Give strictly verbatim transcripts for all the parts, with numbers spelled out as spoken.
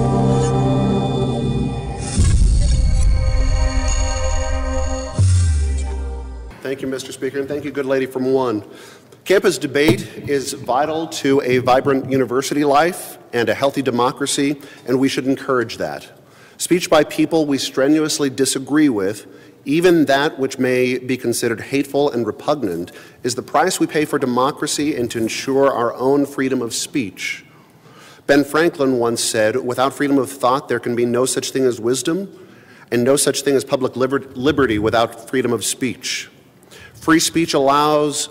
Thank you, Mister Speaker, and thank you, good lady from one. Campus debate is vital to a vibrant university life and a healthy democracy, and we should encourage that. Speech by people we strenuously disagree with, even that which may be considered hateful and repugnant, is the price we pay for democracy and to ensure our own freedom of speech. Ben Franklin once said, "Without freedom of thought, there can be no such thing as wisdom, and no such thing as public liber- liberty without freedom of speech." Free speech allows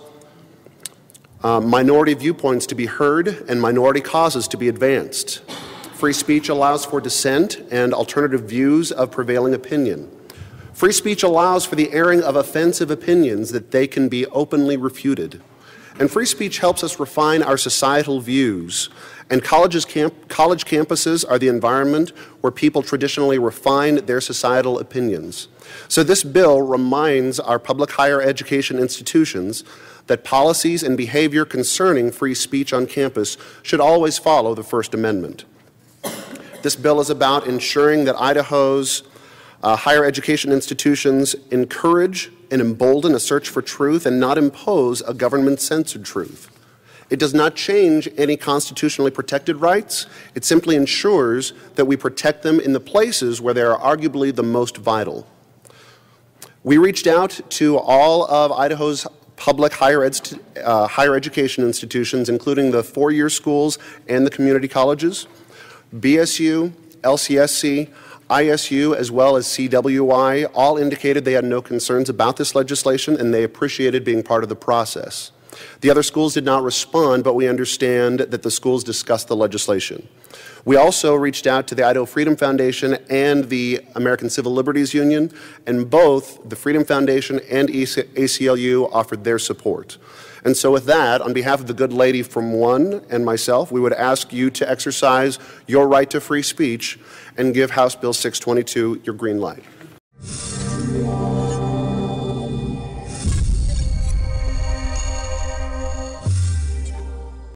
uh, minority viewpoints to be heard and minority causes to be advanced. Free speech allows for dissent and alternative views of prevailing opinion. Free speech allows for the airing of offensive opinions that they can be openly refuted. And free speech helps us refine our societal views. And colleges camp- college campuses are the environment where people traditionally refine their societal opinions. So this bill reminds our public higher education institutions that policies and behavior concerning free speech on campus should always follow the First Amendment. This bill is about ensuring that Idaho's uh, higher education institutions encourage and embolden a search for truth and not impose a government-censored truth. It does not change any constitutionally protected rights. It simply ensures that we protect them in the places where they are arguably the most vital. We reached out to all of Idaho's public higher, ed, uh, higher education institutions, including the four-year schools and the community colleges. B S U, L C S C, I S U, as well as C W I, all indicated they had no concerns about this legislation and they appreciated being part of the process. The other schools did not respond, but we understand that the schools discussed the legislation. We also reached out to the Idaho Freedom Foundation and the American Civil Liberties Union, and both the Freedom Foundation and A C L U offered their support. And so with that, on behalf of the good lady from one and myself, we would ask you to exercise your right to free speech and give House Bill six twenty-two your green light.